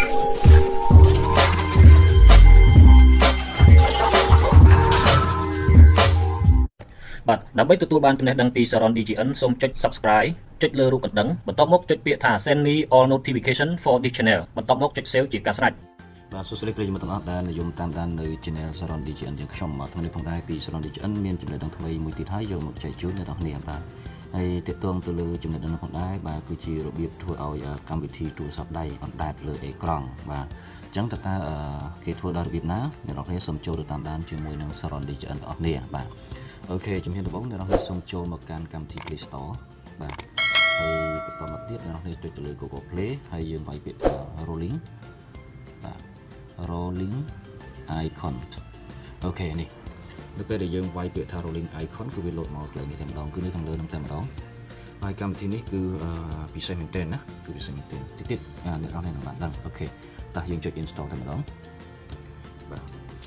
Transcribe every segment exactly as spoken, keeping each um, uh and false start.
បាទដើម្បីទទួលបានចំណេះដឹងពី Saron ឌី ជី អិន សូមចុច Subscribe ចុចលើរូបកណ្ដឹងបន្ទាប់មកចុចពាក្យថា Send me all notification for this channel បន្ទាប់មកចុច Save ជាការស្រេចបាទសួស្តីប្រិយមិត្តទាំងអស់ដែលនិយមតាមដាននៅ Channel Saron ឌី ជី អិន យើងខ្ញុំថ្ងៃនេះផងដែរពី Saron ឌី ជី អិន មានចំណេះដឹងថ្មីមួយទៀតហើយយកមកចែកជូនអ្នកទាំងគ្នាបាទហើយទាក់ទងទៅលើចំណេះដឹងនោះផងដែរបាទគឺជារបៀបធ្វើឲ្យកម្មវិធីទូរស័ព្ទដៃអណ្ដែតលើអេក្រង់បាទអញ្ចឹងតើតើគេធ្វើដល់របៀបណាអ្នកនរគ្នាសូមចូលទៅតាមដានជាមួយនឹង Saron ឌី ជី អិន ទាំងអស់គ្នាបាទអូខេជំរាបដំបូងអ្នកនរគ្នាសូមចូលមកកាន់កម្មវិធី Play Store បាទហើយបន្តមកទៀតអ្នកនរគ្នាចុចទៅលើ Google Play ហើយយើងវាយពាក្យថា Rolling បាទ Rolling Icon អូខេនេះនៅពេលដែលយើងវាយពាក្យថា Rolling Icon គឺវាលោតមកកន្លែងនេះតែម្ដងគឺនៅខាងលើនឹងតែម្ដងហើយកម្មវិធីនេះគឺពិសេសមែនទែនណាគឺពិសេសមែនទែនតិចទៀតអ្នកនរគ្នានឹងបានដឹងអូខេតោះយើងចុច Install តែម្ដងបាទ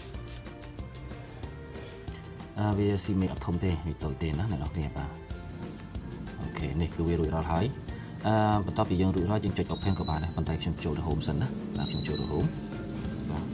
អាវាស៊ីមេអត់ធំទេវាតូចទេណាអ្នកនរគ្នាបាទអូខេនេះគឺវារួចរាល់ហើយអឺបន្ទាប់ពីយើងរួចរាល់យើងចុច Open ក៏បានដែរប៉ុន្តែខ្ញុំចូលទៅ Home សិនណាបាទខ្ញុំចូលទៅ Home បាទ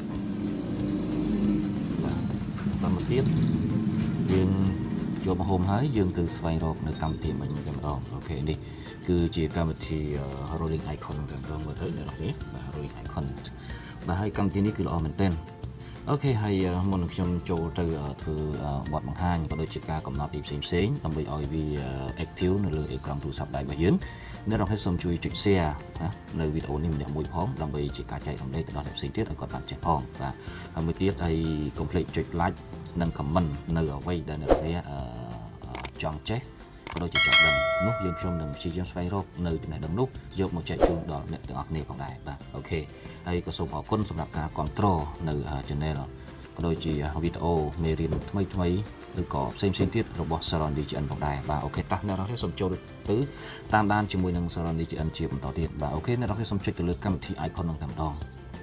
បាទមកទៀតយើងចូលមក Home ហើយយើងទៅស្វែងរកនៅកម្មវិធីមិញតែម្ដងអូខេនេះគឺជាកម្មវិធី Rolling Icon តែម្ដងមើលទៅអ្នកនរគ្នាបាទ Rolling Icon បាទហើយកម្មវិធីនេះគឺល្អមែនទែនអូខេហើយមុននឹងខ្ញុំចូលទៅធ្វើបទបង្ហាញក៏ដូចជាការកំណត់ទីផ្សេងផ្សេងដើម្បីឲ្យវា active នៅលើអេក្រង់ទូរស័ព្ទដៃរបស់យើងអ្នកនរគ្នាសូមជួយចុច share ណានៅវីដេអូនេះម្នាក់មួយផងដើម្បីជាការចែករំលែកទៅដល់អ្នកផ្សេងទៀតឲ្យគាត់បានចេះផងបាទហើយមួយទៀតហើយកុំភ្លេចចុច like និង comment នៅអ្វីដែលអ្នកនរគ្នាចង់ចេះក៏ដូចជាចង់ដឹងនោះយើងខ្ញុំនឹងព្យាយាមស្វែងរកនៅចំណេះដឹងនោះយកមកចែកជូនដល់អ្នកទាំងអស់គ្នាផងដែរបាទអូខេហើយក៏សូមអរគុណសម្រាប់ការគ្រប់គ្រងនៅ channel ក៏ដូចជាវីដេអូមេរៀនថ្មីថ្មីឬក៏ផ្សេងផ្សេងទៀតរបស់ Saron ឌី ជី អិន ផងដែរបាទអូខេតោះអ្នកនរគ្នាសូមចូលទៅតាមដានជាមួយនឹង Saron ឌី ជី អិន ជាបន្តទៀតបាទអូខេអ្នកនរគ្នាសូមចុចទៅលើកម្មវិធី icon នឹងតែម្ដង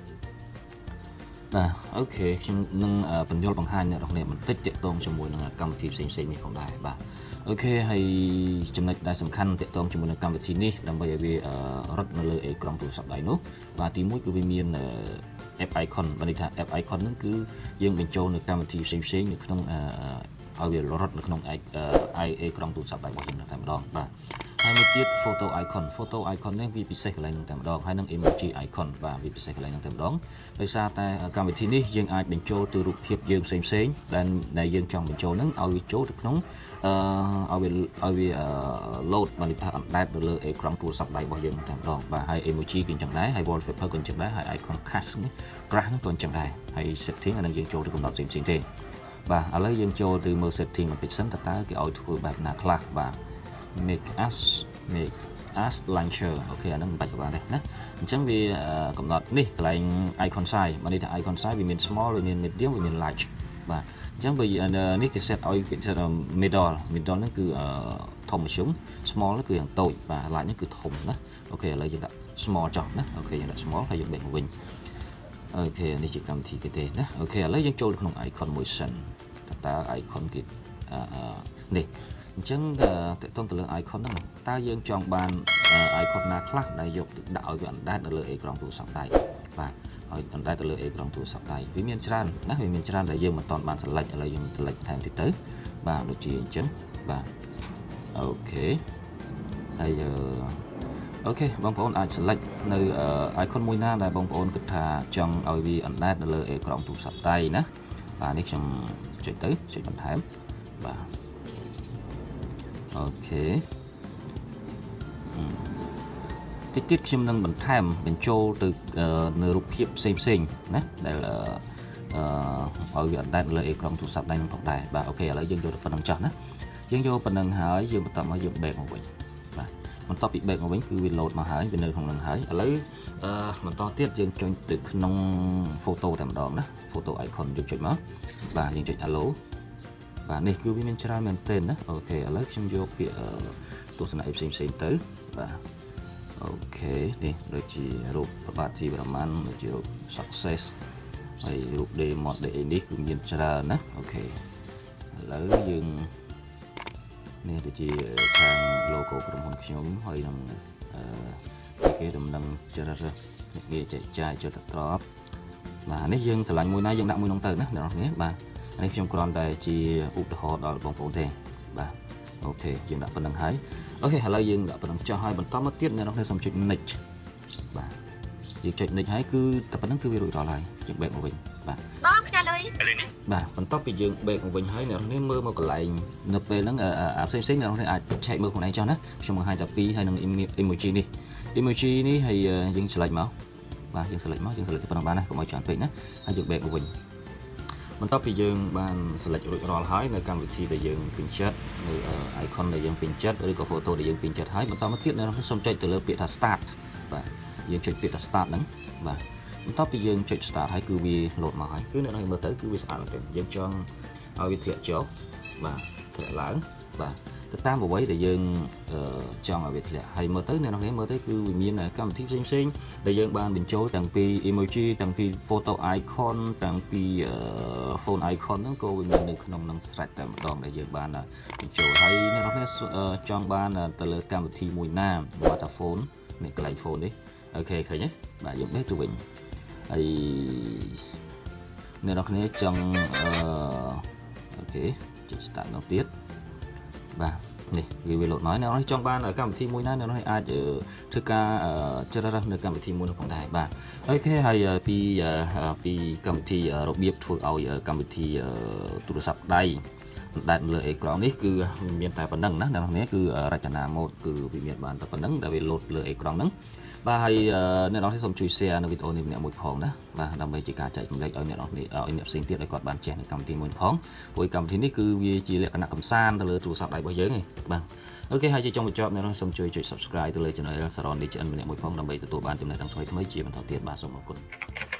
បាទអូខេខ្ញុំនឹងបញ្យល់បង្ហាញអ្នកនរគ្នាបន្តិចទាក់ទងជាមួយនឹងកម្មវិធីផ្សេងផ្សេងនេះផងដែរបាទអូខេហើយចំណុចដែលសំខាន់ទាក់ទងជាមួយនឹងកម្មវិធីនេះដើម្បីឲ្យវារត់នៅលើអេក្រង់ទូរស័ព្ទដៃនោះបាទទីមួយគឺវាមាន app icon បានន័យថា app icon ហ្នឹងគឺយើងបញ្ចូលនៅកម្មវិធីផ្សេងផ្សេងនៅក្នុងឲ្យវារត់នៅក្នុងអេក្រង់ទូរស័ព្ទដៃរបស់យើងតែម្ដងបាទហើយមួយទៀត photo icon photo icon នេះវាពិសេសកន្លែងហ្នឹងតែម្ដងហើយនឹង emoji icon បាទវាពិសេសកន្លែងហ្នឹងតែម្ដងដោយសារតែកម្មវិធីនេះយើងអាចបញ្ចូលទៅរូបភាពយើងផ្សេងផ្សេងដែលដែលយើងចង់បញ្ចូលហ្នឹងឲ្យវាចូលទៅក្នុងអឺឲ្យវាឲ្យវា load បានន័យថាអណ្ដែតទៅលើអេក្រង់ទូរស័ព្ទដៃរបស់យើងតែម្ដងបាទហើយ emoji គឺអញ្ចឹងដែរហើយ wallpaper ក៏អញ្ចឹងដែរហើយ icon cast នេះ crash ហ្នឹងក៏អញ្ចឹងដែរហើយ setting អានឹងយើងចូលទៅកំណត់ផ្សេងផ្សេងទេបាទឥឡូវយើងចូលទៅមើល setting បន្តិចសិនតើតើគេឲ្យធ្វើបែបណាខ្លះបាទ make us make us launcher អូខេអានឹងមិនបាច់ក៏បានដែរណាអញ្ចឹងវាកំណត់នេះកន្លែង icon size បានន័យថា icon size វាមាន small វាមាន medium វាមាន large បាទអញ្ចឹងវានេះគេ set ឲ្យគេ set middle middle ហ្នឹងគឺធំមធ្យម small ហ្នឹងគឺយ៉ាងតូចបាទ large ហ្នឹងគឺធំណាអូខេឥឡូវយើងដាក់ small ចុះណាអូខេយើងដាក់ small ហើយយើងបែកមកវិញអូខេនេះជាកម្មវិធីគេទេណាអូខេឥឡូវយើងចូលក្នុង icon មួយសិនតើ icon គេនេះអញ្ចឹងតើតើទៅលើ icon ហ្នឹងតើយើងចង់បាន icon ណាខ្លះដែលយកដាក់ឲ្យវាអណ្ដែតនៅលើអេក្រង់ទូរស័ព្ទដៃបាទឲ្យអណ្ដែតទៅលើអេក្រង់ទូរស័ព្ទដៃវាមានច្រើនណាវាមានច្រើនដែលយើងមិនទាន់បាន select ឥឡូវយើង select ថែមទៀតទៅបាទដូចជាអញ្ចឹងបាទអូខេហើយអូខេបងប្អូនអាច select នៅ icon មួយណាដែលបងប្អូនគិតថាចង់ឲ្យវាអណ្ដែតនៅលើអេក្រង់ទូរស័ព្ទដៃណាបាទនេះខ្ញុំចុចទៅចុចបន្ថែមបាទអូខេតិចទៀតខ្ញុំនឹងបន្ថែមបញ្ចូលទៅនៅរូបភាពផ្សេងផ្សេងណាដែលអឺឲ្យវាអណ្ដែតលើអេក្រង់ទូរស័ព្ទដៃនឹងផងដែរបាទអូខេឥឡូវយើងយកទៅប៉ុណ្្នឹងចោះណាយើងយកប៉ុណ្្នឹងហើយយើងបន្តមកយើង back មកវិញបាទបន្ទាប់ពី back មកវិញគឺវា load មកហើយវានៅក្នុងនឹងហើយឥឡូវអឺបន្តទៀតយើងចុចទៅក្នុង photo តែម្ដងណា photo icon យើងចុចមកបាទយើងចុច allow បាទនេះគឺវាមានច្រើនមែនទែនណាអូខេឥឡូវខ្ញុំយកពាក្យទស្សនៈផ្សេងផ្សេងទៅបាទអូខេនេះដូចជារូបប្របាទជីវរ៉ាម៉ាន់ដូចជារូប success ហើយរូប demo ដេនេះគឺមានច្រើនណាអូខេឥឡូវយើងនេះដូចជាខាង logo ក្រុមហ៊ុនខ្ញុំហើយនឹងគេដំណឹងជ្រើសរើសគេចែកចាយចូលទៅត្រប់បាទនេះយើងឆ្លាញ់មួយណាយើងដាក់មួយក្នុងទៅណាអ្នកនរគ្នាបាទនេះខ្ញុំគ្រាន់តែជាឧទាហរណ៍ដល់បងប្អូនទេបាទអូខេយើងដាក់ប៉ុណ្្នឹងហើយអូខេឥឡូវយើងដាក់ប៉ុណ្្នឹងចោះហើយបន្តមកទៀតអ្នកនរគ្នាសូមចុច next បាទយើងចុច next ហើយគឺតែប៉ុណ្្នឹងគឺវារួចរាល់ហើយយើង back មកវិញបាទបងផ្ញើលុយបាទបន្ទាប់ពីយើង back មកវិញហើយអ្នកនរគ្នាមើលមកកន្លែងនៅពេលហ្នឹងអាផ្សេងផ្សេងអ្នកនរគ្នាអាចឆែកមើលខ្លួនឯងចោះណាខ្ញុំបង្ហាញតែពីរហើយនឹង emoji នេះ emoji នេះហើយយើង select មកបាទយើង select មកយើង select ទៅប៉ុណ្្នឹងបានណាកុំឲ្យច្រើនពេកណាហើយយើង back មកវិញបន្ទាប់ពីយើងបាន select រួចរាល់ហើយនៅកម្មវិធីដែលយើងពេញចិត្តនៅ icon ដែលយើងពេញចិត្តឬក៏ photo ដែលយើងពេញចិត្តហើយបន្តមកទៀតអ្នកនរគ្នាសូមចុចទៅលើពាក្យថា start បាទយើងចុចពាក្យថា start ហ្នឹងបាទបន្ទាប់ពីយើងចុច start ហើយគឺវា load មកហើយគឺអ្នកនរមើលទៅគឺវាស្អាតមែនទែនយើងចង់ឲ្យវាធ្លាក់ចុះបាទធ្លាក់ឡើងបាទទៅតាមអ្វីដែលយើងចង់ឲ្យវាធ្លាក់ហើយមើលទៅអ្នកនរមើលទៅគឺវាមានកម្មវិធីផ្សេងៗដែលយើងបានបញ្ចូលទាំងពី emoji ទាំងពី photo icon ទាំងពី phone icon ហ្នឹងក៏វាមាននៅក្នុងនឹង thread តែម្ដងដែលយើងបានបញ្ចូលហើយអ្នកនរចង់បានទៅលើកម្មវិធីមួយណាបាទថា phone នេះកន្លែង phone នេះអូខេឃើញទេបាទយើងបេះទៅវិញហើយអ្នកនរគ្នាចង់អឺអូខេចុច start នោះទៀតបាទនេះវាវាលោតមកអ្នកនរចង់បានកម្មវិធីមួយណាអ្នកនរអាចធ្វើការជ្រើសរើសនៅកម្មវិធីមួយនោះផងដែរបាទអូខេហើយពីពីកម្មវិធីរបៀបធ្វើឲ្យកម្មវិធីទូរស័ព្ទដៃដែលលើអេក្រង់នេះគឺមានតែប៉ុណ្្នឹងណាអ្នកនរគឺរចនាម៉ូដគឺវាមានបានតែប៉ុណ្្នឹងដែលវាលោតលើអេក្រង់ហ្នឹងបាទហើយអ្នកនរសូមជួយ share នៅវីដេអូនេះម្នាក់មួយផងណាបាទដើម្បីជាការចែករំលែកឲ្យអ្នកនរឲ្យអ្នកផ្សេងទៀតឲ្យគាត់បានចេះនៅកម្មវិធីមួយផងព្រោះកម្មវិធីនេះគឺវាជាលក្ខណៈកម្សាន្តទៅលើទូរស័ព្ទដៃរបស់យើងឯងបាទអូខេហើយជាចុងបញ្ចប់អ្នកនរសូមជួយចុច subscribe ទៅលើ channel Saron នេះ channel ម្នាក់មួយផងដើម្បីទទួលបានចំណេះដឹងថ្មីៗជាបន្តទៀតបាទសូមអរគុណ